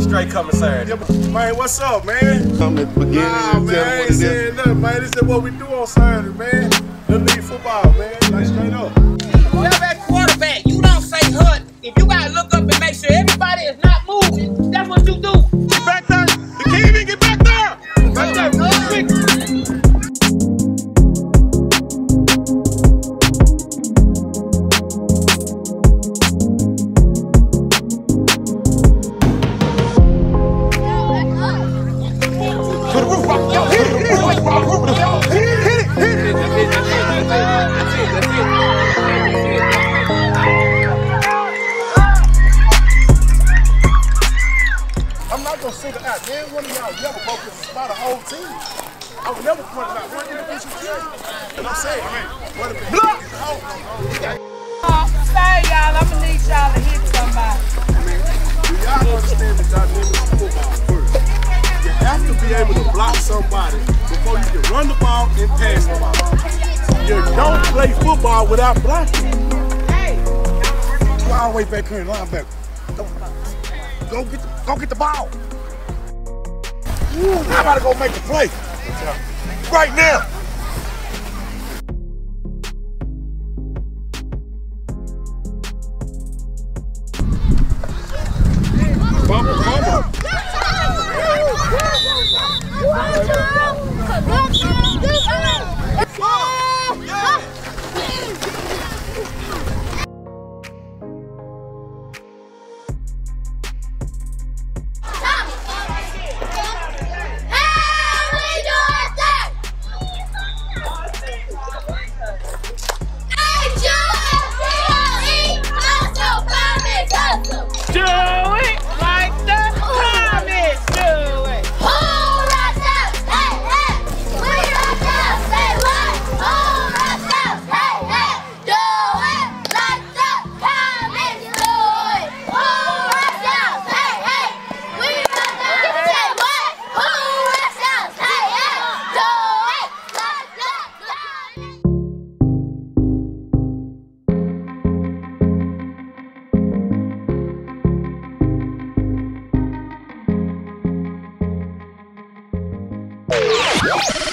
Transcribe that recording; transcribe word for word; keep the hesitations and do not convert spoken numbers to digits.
straight coming Saturday. Yeah, man, what's up, man? Come at the beginning nah, and man, tell I them ain't what it is. saying nothing, man. This is what we do on Saturday, man. Little league football, man. Like straight up. Whoever at quarterback, you don't say hut. If you gotta look up and make sure everybody is not moving, that's what you do. Get back there. The key, get back there. Back there, quick. I'm not gonna single out, man. One of y'all never broke this spot a whole team. I would never point it out one individual team. And I'm saying, man, what if block? Say y'all, I'm gonna need y'all to hit somebody. Do y'all understand the dynamics of football first? You have to be able to block somebody before you can run the ball and pass the ball. You don't play football without blocking. Hey! Go all the way back here in linebacker. Go get the, go get the ball. I gotta go make the play. Right now. Bumble, bumble. Do it like the Comets do it. Who rocks out? Hey, hey. We rock out. Say what? Who rocks out? Hey, hey. Do it like the Comets do it. Who rocks out? Hey, hey. We rock out. Say what? Who rocks out? Hey, hey. Do it like the Comets.